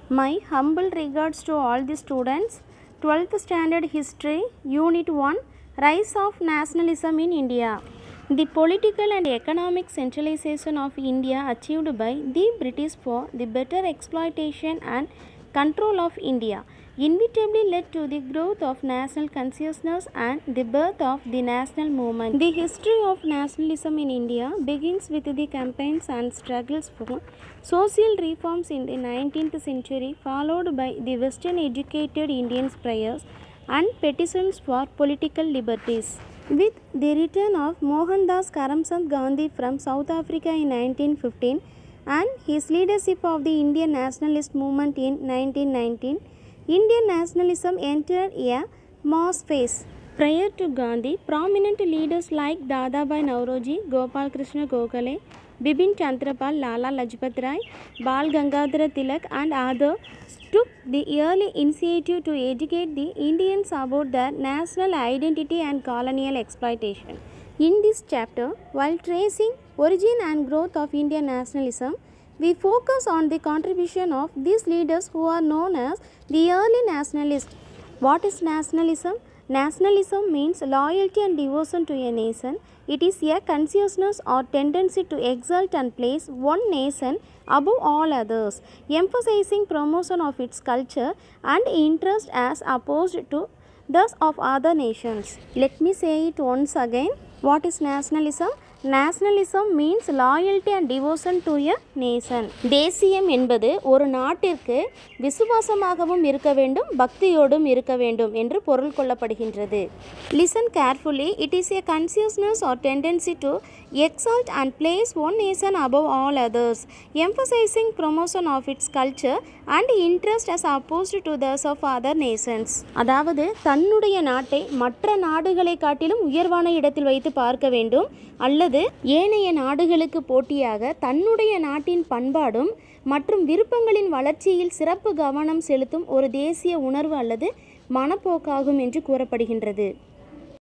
My humble regards to all the students. 12th Standard History, Unit 1, Rise of Nationalism in India. The political and economic centralization of India achieved by the British for the better exploitation and control of India inevitably led to the growth of national consciousness and the birth of the national movement. The history of nationalism in India begins with the campaigns and struggles for social reforms in the 19th century, followed by the Western educated Indians' prayers and petitions for political liberties. With the return of Mohandas Karamchand Gandhi from South Africa in 1915 and his leadership of the Indian nationalist movement in 1919, Indian nationalism entered a mass phase. Prior to Gandhi, prominent leaders like Dadabhai Naoroji, Gopal Krishna Gokhale, Bipin Chandrapal, Lala Lajpat Rai, Bal Gangadhar Tilak and others took the early initiative to educate the Indians about their national identity and colonial exploitation. In this chapter, while tracing origin and growth of Indian nationalism, we focus on the contribution of these leaders who are known as the early nationalists. What is nationalism? Nationalism means loyalty and devotion to a nation. It is a consciousness or tendency to exalt and place one nation above all others, emphasizing promotion of its culture and interest as opposed to those of other nations. Let me say it once again. What is nationalism? Nationalism means loyalty and devotion to a nation. தேசியம் என்பது ஒரு நாட்டிற்கு விசுவாசமாகவும் இருக்க வேண்டும், பக்தியோடும் இருக்க வேண்டும் என்று பொருள் கொள்ளப்படுகின்றது. Listen carefully. It is a consciousness or tendency to exalt and place one nation above all others, emphasizing promotion of its culture and interest as opposed to those of other nations. அதாவது தன்னுடைய நாட்டை மற்ற நாடுகளை காட்டிலும் உயர்வான இடத்தில் வைத்து பார்க்க வேண்டும், அல்லது ஏனைய நாடுகளுக்கு போட்டியாக தன்னுடைய நாட்டின் பண்பாடும் மற்றும் விருப்பங்களின் வளர்ச்சியில் சிறப்பு கவனம் செலுத்தும் ஒரு தேசிய உணர்வு அல்லது மனப்போக்காகும் என்று கூறப்படுகின்றது.